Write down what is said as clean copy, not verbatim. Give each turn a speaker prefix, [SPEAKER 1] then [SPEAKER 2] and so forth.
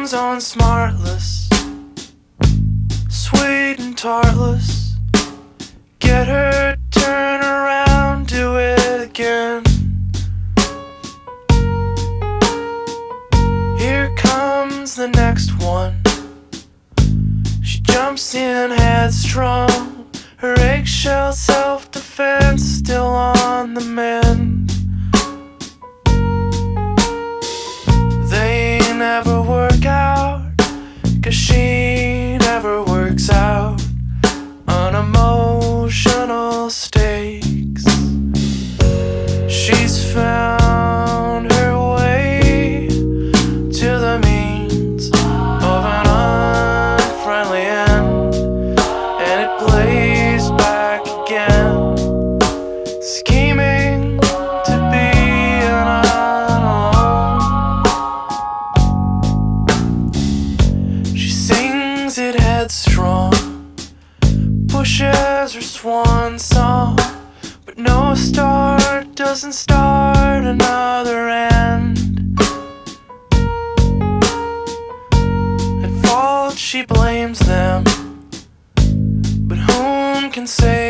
[SPEAKER 1] comes on smartless, sweet and tartless. Get her, turn around, do it again. Here comes the next one. She jumps in headstrong, her eggshell self-defense still on the mend. They never work out, 'cause she never works out on emotional stakes. She's found her way to the means of an unfriendly end, and it plays back again, scheming to be an alone. She sings it headstrong, pushes her swan song, but no start doesn't start another end. At fault she blames them, but whom can say